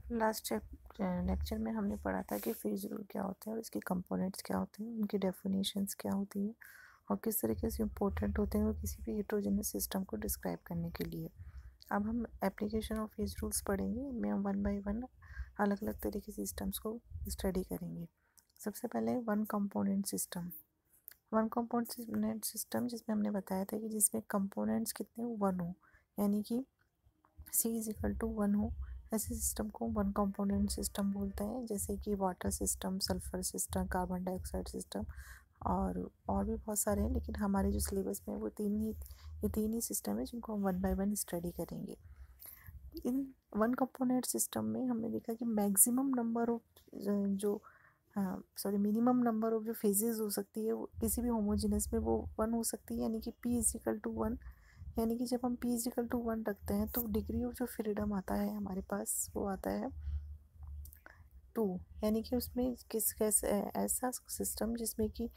Last lecture में हमने पढ़ा था कि फेज रूल क्या होता है और इसके कंपोनेंट्स क्या होते हैं, उनकी डेफिनेशंस क्या होती है और किस तरीके से इम्पोर्टेंट होते हैं वो किसी भी हेट्रोजेनस सिस्टम को डिस्क्राइब करने के लिए। अब हम एप्लीकेशन ऑफ फेज रूल्स पढ़ेंगे, इनमें हम वन बाय वन अलग अलग तरीके से सिस्टम्स को स्टडी करेंगे। सबसे पहले one component system. One component system जिसमें हमने बताया था कि जिसमें कंपोनेंट्स कितने वन हो, यानी कि C is equal to one हो, ऐसे सिस्टम को वन कंपोनेंट सिस्टम बोलते हैं। जैसे कि water system, sulphur system, carbon dioxide system और भी बहुत सारे हैं, लेकिन हमारे जो सिलेबस में वो तीन ही सिस्टम है जिनको हम वन बाय वन स्टडी करेंगे। इन वन कंपोनेंट सिस्टम में हमने देखा कि मैक्सिमम नंबर ऑफ जो मिनिमम नंबर ऑफ जो फेजेस हो सकती है वो किसी भी होमोजेनस में वो वन हो सकती है, यानी कि p is equal to one. यानी कि जब हम p is equal to one रखते हैं तो डिग्री ऑफ जो फ्रीडम आता है हमारे पास वो आता है 2। यानी कि उसमें कैसे ऐसा सिस्टम जिसमें कि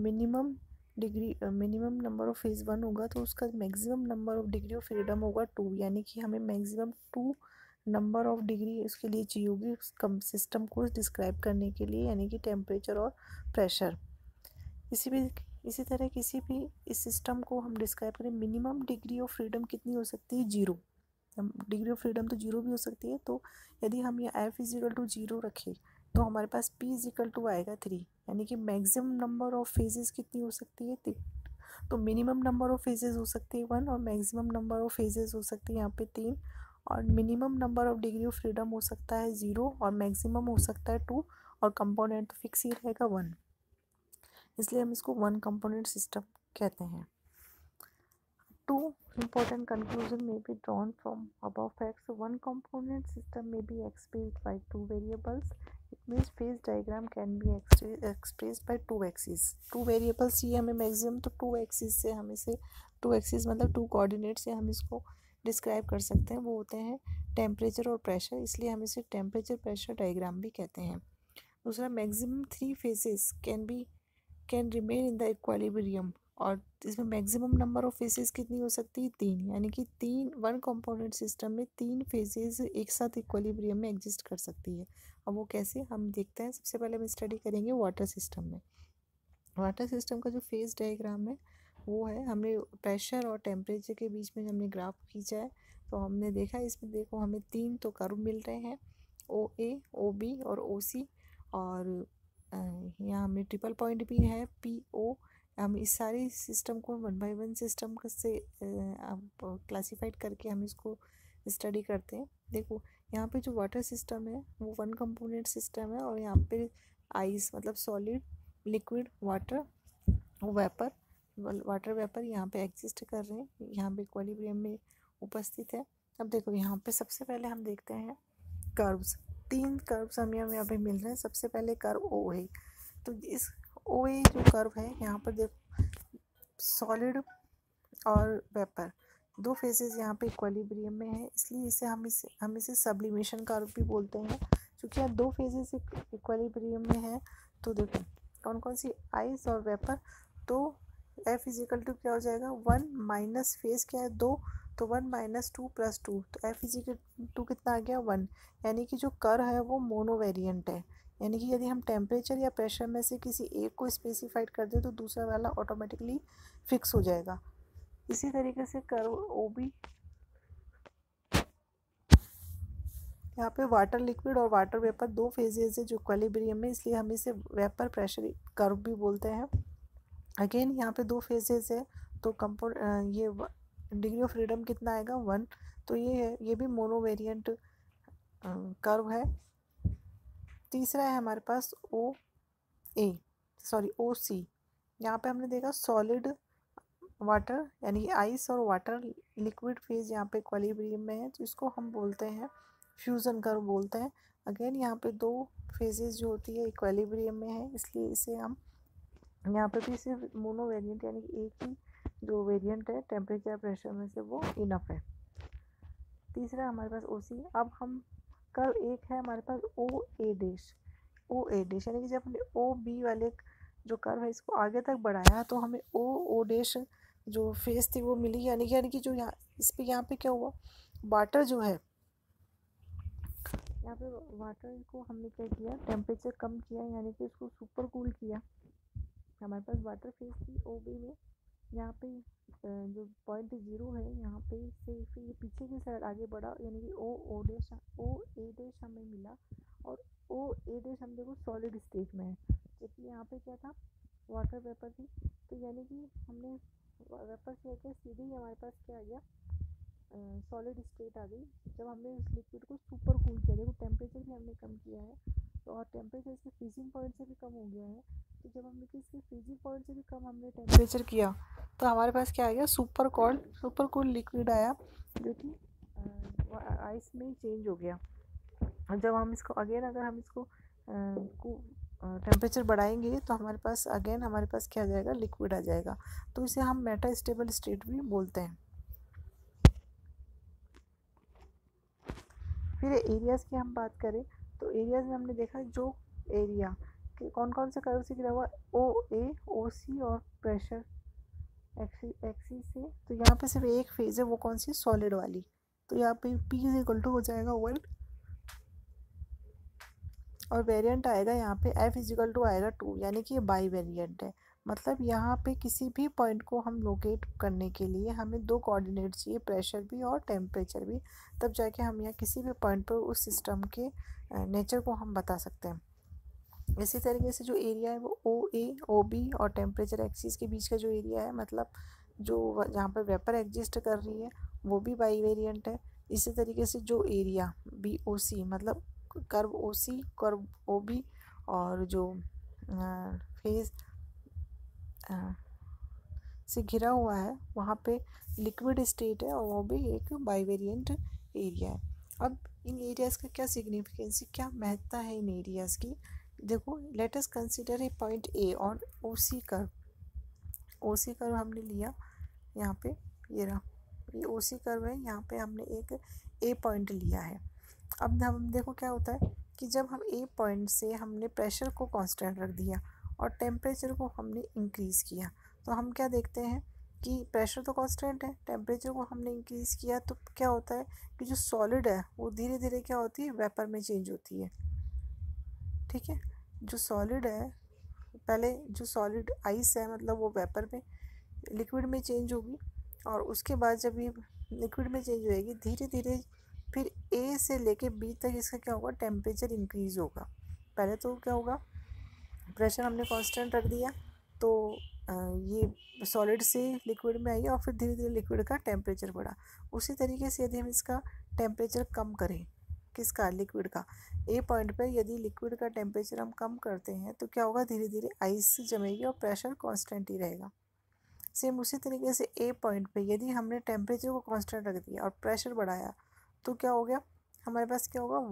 minimum number of phase one होगा तो उसका maximum number of degree of freedom होगा 2। यानी कि हमें मैक्सिमम 2 नंबर ऑफ डिग्री उसके लिए चाहिए होगी उस सिस्टम को डिस्क्राइब करने के लिए, यानी कि टेम्परेचर और प्रेशर। इसी तरह किसी भी इस सिस्टम को हम डिस्क्राइब करें, मिनिमम डिग्री ऑफ फ्रीडम कितनी हो सकती है, 0। डिग्री ऑफ फ्रीडम तो 0 भी हो सकती है। तो यदि हम ये f इज इक्वल टू 0 रखें तो हमारे पास p इज इक्वल टू आएगा 3। यानी कि मैक्सिमम नंबर ऑफ फेजेस कितनी हो सकती है, तो मिनिमम नंबर ऑफ फेजेस हो सकती है 1 और मैक्सिमम नंबर ऑफ फेजेस हो सकती है यहाँ पे 3। और minimum number of degree of freedom हो सकता है 0 और मैक्सिमम हो सकता है 2 और कंपोनेंट तो फिक्स ही रहेगा 1, इसलिए हम इसको वन कंपोनेंट सिस्टम कहते हैं। Two important conclusions may be drawn from above facts. One component system may be expressed by two variables. It means phase diagram can be expressed by two axes. Two variables ये हमें maximum तो two axes से हम इसे two axes मतलब two coordinates से हम इसको डिस्क्राइब कर सकते हैं। वो होते हैं टेम्परेचर और प्रेशर, इसलिए हम इसे टेम्परेचर प्रेशर डायग्राम भी कहते हैं। दूसरा, maximum 3 phases can remain in the equilibrium, और इसमें मैक्सिमम नंबर ऑफ फेजेस कितनी हो सकती है, 3। यानी कि वन कंपोनेंट सिस्टम में 3 फेजेस एक साथ इक्विलिब्रियम में एग्जिस्ट कर सकती है। अब वो कैसे हम देखते हैं। सबसे पहले हम स्टडी करेंगे वाटर सिस्टम में। वाटर सिस्टम का जो फेज डायग्राम है वो है, हमने प्रेशर और टेम्परेचर के बीच में हमने ग्राफ खींचा है तो हमने देखा इसमें, देखो हमें 3 तो कर्व मिल रहे हैं, OA, OB और OC। और यहाँ हमें ट्रिपल पॉइंट भी है PO। हम इस सारे सिस्टम को वन बाय वन सिस्टम से क्लासीफाइड करके हम इसको स्टडी करते हैं। देखो यहाँ पे जो वाटर सिस्टम है वो वन कंपोनेंट सिस्टम है और यहाँ पे आइस मतलब सॉलिड, लिक्विड, वाटर, वेपर यहाँ पे एग्जिस्ट कर रहे हैं, यहाँ पे इक्विलिब्रियम में उपस्थित है। अब देखो यहाँ पे सबसे पहले हम देखते हैं कर्व्स। 3 कर्व्स हमें यहाँ पे मिल रहे हैं। सबसे पहले कर्व ओ है, तो इस OA जो कर्व है यहाँ पर देखो सॉलिड और वेपर दो फेजेस यहाँ पे इक्विलिब्रियम में है, इसलिए हम इसे सब्लिमेशन कर्व भी बोलते हैं, क्योंकि यहाँ दो फेजेस इक्विलिब्रियम में है। तो देखो कौन कौन सी, आइस और वेपर। तो F इज इक्वल टू क्या हो जाएगा, 1 माइनस फेज क्या है 2, तो 1 माइनस 2 प्लस 2, तो F इज इक्वल टू कितना आ गया 1। यानी कि जो कर्व है वो मोनोवेरिएंट है, यानी कि यदि हम टेम्परेचर या प्रेशर में से किसी एक को स्पेसिफाइड कर दें तो दूसरा वाला ऑटोमेटिकली फिक्स हो जाएगा। इसी तरीके से कर्व OB, यहाँ पे वाटर लिक्विड और वाटर वेपर दो फेजेस है जो इक्विलिब्रियम में, इसलिए हम इसे वेपर प्रेशर कर्व भी बोलते हैं। अगेन यहाँ पे दो फेजेस है तो ये डिग्री ऑफ फ्रीडम कितना आएगा 1, तो ये भी मोनोवेरिएंट कर्व है। तीसरा है हमारे पास OC। यहाँ पे हमने देखा सॉलिड, वाटर यानी कि आइस और वाटर लिक्विड फेज यहाँ पे इक्विलिब्रियम में है, तो इसको हम बोलते हैं फ्यूज़न कर्व बोलते हैं। अगेन यहाँ पे दो फेजेस जो होती है इक्विलिब्रियम में है, इसलिए इसे हम यहाँ पे भी सिर्फ मोनो वेरिएंट यानी कि एक ही जो वेरिएंट है टेम्परेचर प्रेशर में से वो इनफ है। तीसरा हमारे पास OC। अब हम कर्व एक है हमारे पास OA डैश यानी कि जब हमने OB वाले जो कर्व है इसको आगे तक बढ़ाया तो हमें O डैश जो फेस थी वो मिली, यानी कि जो यहाँ इस पे यहाँ पे क्या हुआ, वाटर जो है यहाँ पे वाटर को हमने क्या किया, टेम्परेचर कम किया, यानी कि उसको सुपर कूल किया। हमारे पास वाटर फेज थी ओ बी में, यहाँ पे जो पॉइंट 0 है यहाँ पे से फिर ये पीछे की साइड आगे बढ़ा, यानी कि ओ ए डैश हमें मिला, और ओ ए डैश हम देखो सॉलिड स्टेट में है, जबकि यहाँ पे क्या था, वाटर वेपर थी। तो यानी कि हमने वेपर से क्या सीधे ही हमारे पास क्या आ गया, सॉलिड स्टेट आ गई, जब हमने इस लिक्विड को सुपर कूल किया। देखो टेम्परेचर भी हमने कम किया है, तो और टेम्परेचर इसके फ्रीजिंग पॉइंट से भी कम हो गया है। तो जब हमने इसके फ्रीजिंग पॉइंट से भी कम हमने टेम्परेचर किया, तो हमारे पास क्या आ गया, सुपर कूल लिक्विड आया, जो कि आइस में चेंज हो गया। और जब हम इसको अगेन, अगर हम इसको टेम्परेचर बढ़ाएंगे, तो हमारे पास अगेन हमारे पास क्या आ जाएगा, लिक्विड आ जाएगा। तो इसे हम मेटा स्टेबल स्टेट भी बोलते हैं। फिर एरियाज़ की हम बात करें, तो एरियाज़ में हमने देखा जो एरिया कि कौन कौन से कर्व से घिरा हुआ, ओ ए ओ सी और प्रेशर एक्सिस से। तो यहाँ पे सिर्फ एक फेज है, वो कौन सी, सॉलिड वाली। तो यहाँ पे P इज इक्वल टू हो जाएगा 1, और वेरिएंट आएगा यहाँ पे F इज इक्वल टू आएगा 2, यानी कि ये बाई वेरिएंट है। मतलब यहाँ पे किसी भी पॉइंट को हम लोकेट करने के लिए हमें दो कोऑर्डिनेट चाहिए, प्रेशर भी और टेम्परेचर भी, तब जाके हम यहाँ किसी भी पॉइंट पर उस सिस्टम के नेचर को हम बता सकते हैं। इसी तरीके से जो एरिया है वो ओ ए ओ बी और टेम्परेचर एक्सिस के बीच का जो एरिया है, मतलब जो जहाँ पर वेपर एग्जिस्ट कर रही है, वो भी बाई वेरिएंट है। इसी तरीके से जो एरिया बी ओ सी, मतलब curve O C curve O B, और जो फेज से घिरा हुआ है वहाँ पे लिक्विड स्टेट है, और वो भी एक बाई वेरिएंट एरिया है। अब इन एरियाज़ का क्या सिग्निफिकेंस, क्या महत्ता है इन एरियाज़ की। देखो, let us consider a point A और ओ सी कर्व हमने लिया यहाँ पे, ये रहा, ये ओ सी कर्व है, यहाँ पे हमने एक ए पॉइंट लिया है। अब हम देखो क्या होता है कि जब हम ए पॉइंट से हमने प्रेशर को कांस्टेंट रख दिया और टेम्परेचर को हमने इंक्रीज़ किया, तो हम क्या देखते हैं कि प्रेशर तो कांस्टेंट है, टेम्परेचर को हमने इंक्रीज़ किया, तो क्या होता है कि जो सॉलिड है वो धीरे धीरे क्या होती है, वेपर में चेंज होती है। ठीक है, जो सॉलिड है, पहले जो सॉलिड आइस है, मतलब वो वेपर में, लिक्विड में चेंज होगी, और उसके बाद जब ये लिक्विड में चेंज होएगी धीरे धीरे, फिर ए से लेके बी तक इसका क्या होगा, टेम्परेचर इंक्रीज़ होगा। पहले तो क्या होगा, प्रेशर हमने कांस्टेंट रख दिया, तो ये सॉलिड से लिक्विड में आई, और फिर धीरे धीरे लिक्विड का टेम्परेचर बढ़ा। उसी तरीके से यदि हम इसका टेम्परेचर कम करें, किसका, लिक्विड का, ए पॉइंट पे यदि लिक्विड का टेम्परेचर हम कम करते हैं, तो क्या होगा, धीरे धीरे आइस जमेगी और प्रेशर कांस्टेंट ही रहेगा। सेम उसी तरीके से ए पॉइंट पे यदि हमने टेम्परेचर को कांस्टेंट रख दिया और प्रेशर बढ़ाया, तो क्या हो गया, हमारे पास क्या होगा,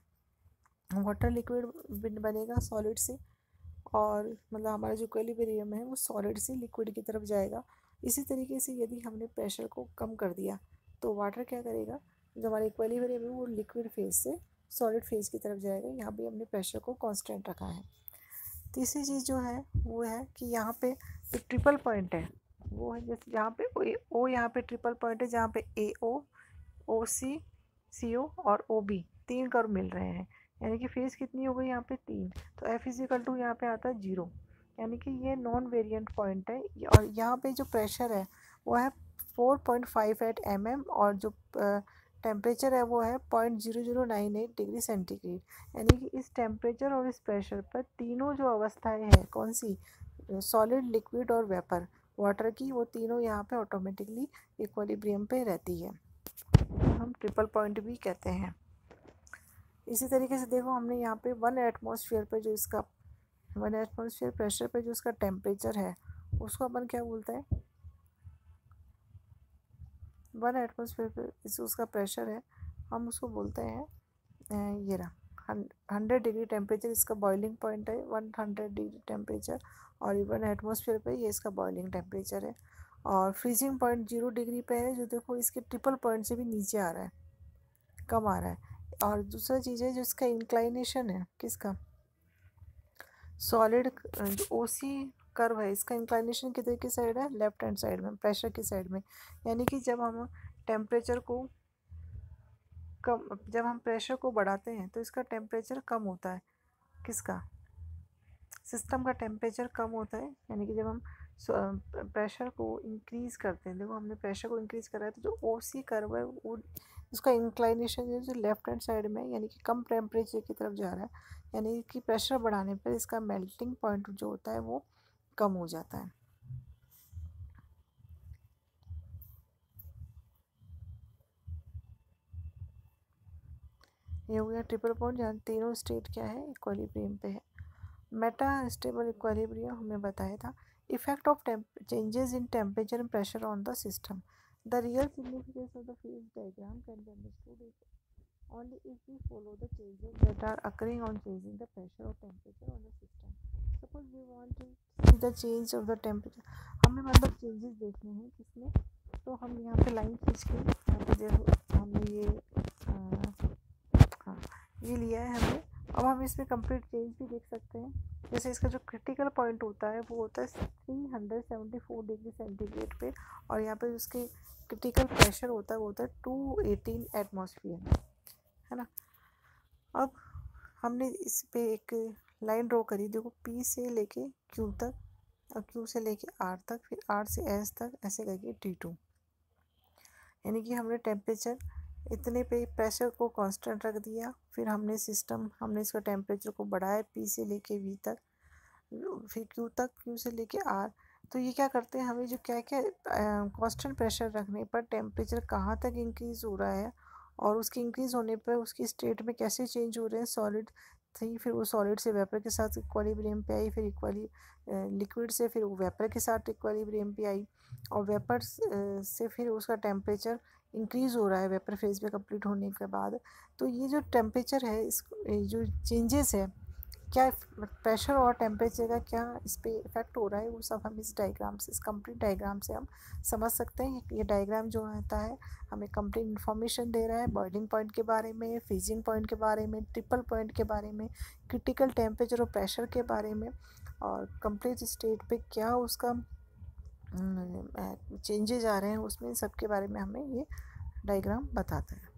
वाटर लिक्विड बनेगा सॉलिड से, और मतलब हमारा जो इक्विलिब्रियम है वो सॉलिड से लिक्विड की तरफ जाएगा। इसी तरीके से यदि हमने प्रेशर को कम कर दिया, तो वाटर क्या करेगा, जो हमारा इक्विलिब्रियम है वो लिक्विड फेज से सॉलिड फेज की तरफ जाएगा। यहाँ भी हमने प्रेशर को कांस्टेंट रखा है। तीसरी चीज़ जो है वो है कि यहाँ पे जो ट्रिपल पॉइंट है वो है, जैसे यहाँ पे ओ यहाँ पे ट्रिपल पॉइंट है, जहाँ पे ए ओ सी ओ और ओ बी तीन कर्व मिल रहे हैं, यानी कि फेज कितनी हो गई यहाँ पे, 3। तो एफ इज इक्वल टू यहाँ पे आता है 0, यानी कि ये नॉन वेरिएंट पॉइंट है। और यहाँ पे जो प्रेशर है वो है 4.58 mm, और जो टेम्परेचर है वो है 0.0098 डिग्री सेंटीग्रेड। यानी कि इस टेम्परेचर और इस प्रेशर पर तीनों जो अवस्थाएं हैं, कौन सी, सॉलिड, लिक्विड और वेपर, वाटर की, वो तीनों यहाँ पे ऑटोमेटिकली इक्विलिब्रियम पे रहती है, हम ट्रिपल पॉइंट भी कहते हैं। इसी तरीके से देखो, हमने यहाँ पे 1 एटमॉस्फेयर पे जो इसका 1 एटमॉस्फेयर प्रेशर पे जो इसका टेम्परेचर है, उसको अपन क्या बोलते हैं, 1 एटमॉस्फेयर पे उसका प्रेशर है, हम उसको बोलते हैं, ये रहा 100 डिग्री टेम्परेचर, इसका बॉइलिंग पॉइंट है 100 डिग्री टेम्परेचर, और 1 एटमॉस्फेयर पे ये इसका बॉइलिंग टेम्परेचर है। और फ्रीजिंग पॉइंट 0 डिग्री पे है, जो देखो इसके ट्रिपल पॉइंट से भी नीचे आ रहा है, कम आ रहा है। और दूसरा चीज़ है जो इसका इंक्लाइनेशन है, किसका, सॉलिड, जो ओ सी कर्व है, इसका इंक्लाइनेशन किधर की साइड है, लेफ्ट हैंड साइड में, प्रेशर की साइड में। यानी कि जब हम टेम्परेचर को कम, जब हम प्रेशर को बढ़ाते हैं तो इसका टेम्परेचर कम होता है, किसका, सिस्टम का टेम्परेचर कम होता है। यानी कि जब हम प्रेशर को इंक्रीज़ करते हैं, देखो हमने प्रेशर को इंक्रीज़ करा है तो जो ओ सी कर्व है वो उसका इंक्लाइनेशन जो लेफ्ट हैंड साइड में यानी कि कम टेम्परेचर की तरफ जा रहा है, यानी कि प्रेशर बढ़ाने पर इसका मेल्टिंग पॉइंट जो होता है वो कम हो जाता है। ये हो गया ट्रिपल बॉन्ड जहाँ तीनों स्टेट क्या है, इक्विलिब्रियम पे है। मेटा स्टेबल इक्विलिब्रियम हमें बताया था। Effect of changes in temperature and pressure on the system, the real significance of the phase diagram can be understood only if we follow the changes that are occurring on changing the pressure or temperature on the system. Suppose we want to see the change of the temperature, हमें मतलब changes देखने हैं किसमें, तो हम यहाँ पे line खींच के यहाँ पे देखो हमने ये हाँ ये लिया है हमने। अब हम इसमें कंप्लीट चेंज भी देख सकते हैं। जैसे इसका जो क्रिटिकल पॉइंट होता है वो होता है 374 डिग्री सेंटीग्रेड पे, और यहाँ पे उसके क्रिटिकल प्रेशर होता है वो होता है 218 एटमॉस्फेयर, है ना। अब हमने इस पे एक लाइन ड्रॉ करी, देखो पी से लेके क्यू तक और क्यू से लेके आर तक, फिर आर से एस तक, ऐसे करके T2, यानी कि हमने टेम्परेचर इतने पे प्रेशर को कांस्टेंट रख दिया, फिर हमने इसका टेम्परेचर को बढ़ाया पी से लेके वी तक, फिर क्यू तक, क्यू से लेके आर। तो ये क्या करते हैं, हमें जो क्या क्या कांस्टेंट प्रेशर रखने पर टेम्परेचर कहाँ तक इंक्रीज़ हो रहा है और उसके इंक्रीज़ होने पर उसकी स्टेट में कैसे चेंज हो रहे हैं, सॉलिड थी फिर वो सॉलिड से वेपर के साथ इक्विलिब्रियम पे आई, फिर लिक्विड से फिर वो वेपर के साथ इक्विलिब्रियम पे आई, और वेपर से फिर उसका टेम्परेचर इंक्रीज़ हो रहा है वेपर फेज में कंप्लीट होने के बाद। तो ये जो टेम्परेचर है इस जो चेंजेस है, क्या प्रेशर और टेम्परेचर का क्या इस पर इफेक्ट हो रहा है, वो सब हम इस डायग्राम से, इस कंप्लीट डायग्राम से हम समझ सकते हैं। ये डायग्राम जो होता है हमें कंप्लीट इन्फॉर्मेशन दे रहा है बॉइलिंग पॉइंट के बारे में, फ्रीजिंग पॉइंट के बारे में, ट्रिपल पॉइंट के बारे में, क्रिटिकल टेम्परेचर और प्रेशर के बारे में, और कंप्लीट स्टेट पे क्या उसका चेंजेज आ रहे हैं उसमें, सबके बारे में हमें ये डायग्राम बताता है।